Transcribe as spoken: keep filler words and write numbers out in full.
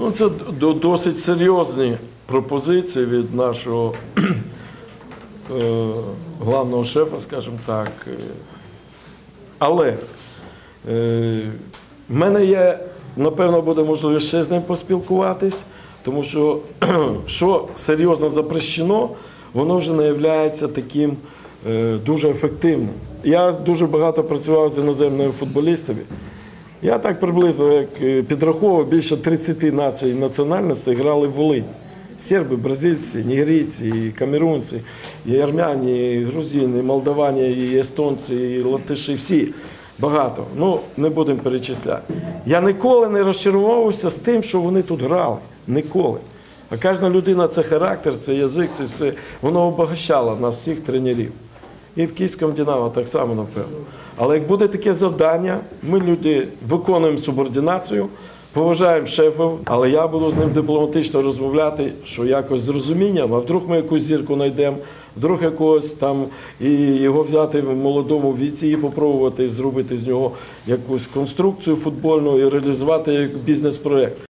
Ну, це досить серйозні пропозиції від нашого е, главного шефа, скажімо так. Але е, в мене є, напевно, буде можливість ще з ним поспілкуватись, тому що, що серйозно запрещено, воно вже не є таким е, дуже ефективним. Я дуже багато працював з іноземними футболістами. Я так приблизно, як підраховував, більше тридцяти націй національностей грали в Волині. Серби, бразильці, нігерійці, і камерунці, і армяні, і грузини, і молдавані, і естонці, і латиші, всі. Багато. Ну, не будемо перечисляти. Я ніколи не розчарувався з тим, що вони тут грали. Ніколи. А кожна людина – це характер, це язик, це все. Воно обогащало нас всіх тренерів. І в Київському «Динамо» так само, напевно. Але як буде таке завдання, ми, люди, виконуємо субординацію, поважаємо шефів, але я буду з ним дипломатично розмовляти, що якось з розумінням, а вдруг ми якусь зірку знайдемо, вдруг якогось там, і його взяти в молодому віці і попробувати зробити з нього якусь конструкцію футбольну і реалізувати як бізнес-проєкт.